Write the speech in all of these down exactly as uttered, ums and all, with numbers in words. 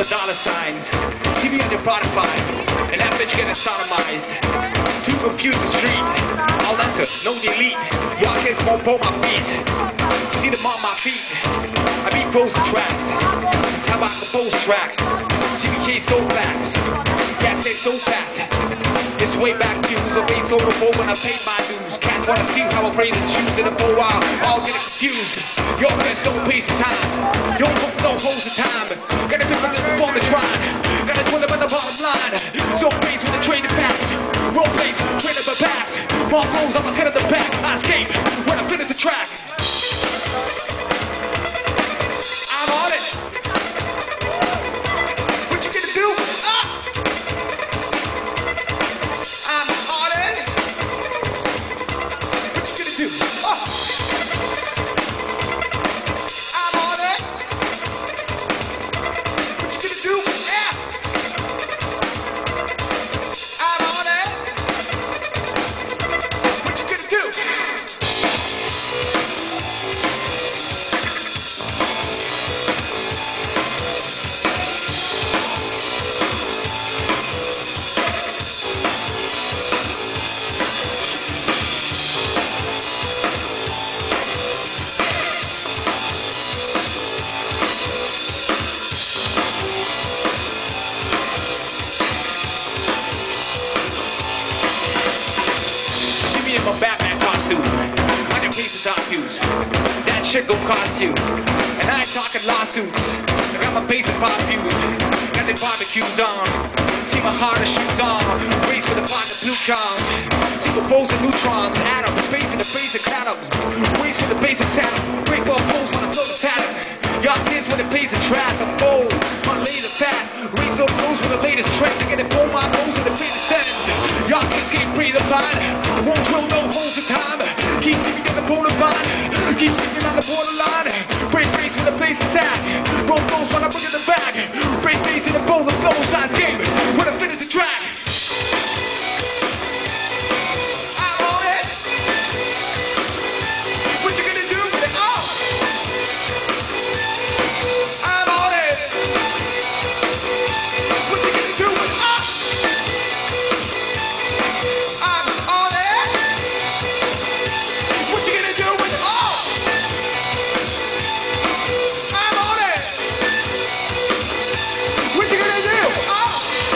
the dollar signs. See me on your Spotify, and that bitch getting sodomized. Too confused the street, I'll enter, no delete. Y'all kids won't pull my feet. See them on my feet. I beat frozen tracks. That's how I compose tracks. C B K so fast. Gas say so fast. It's way back views, a way so before when I paid my dues. Cats wanna see how I raise the shoes in a full while. All get confused. Yo, there's no pace of time. Yo, no pose of time. Gotta pick up the phone to try. Gotta drill them on the bottom line. So face with the train to pass. Roll place, train up the backs. Ball goes, I'm ahead of the back. I escape when I finish the track. I'm on it. What you gonna do? Ah! I'm on it. What you gonna do? Ah! I'm on it. What you gonna do? Yeah! I'm on it. What you gonna do? See me in my Batman costume. Hundred pieces top views. That shit gon' cost you. And I ain't talking lawsuits. I got my base and pop views. Got the barbecues on. See my harder shoes on. Race with the pocket blue cons. See the foes and neutrons. Atoms. Space in the basic atoms. Race with the basic atom. Break all foes when I flow the pattern. Y'all kids with the pace of trash. I'm bold. My laser fast. Race up close with the latest trend. I get it pull my nose in the basic sentence. Y'all kids can't breathe the line. Won't drill no holes in time. Keep singing in the border line. Keep singing on the borderline. Break face with the basic attack. Roll those when I bring in the back. Break face in the bowl of flow size game. When I finish the track. I'm on it. What you gonna do with it? Oh! I'm on it. What you gonna do with it? Oh! I'm on it. What you gonna do with it? Oh! I'm on it. What you gonna do? Oh!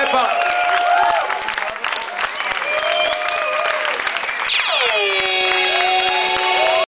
up.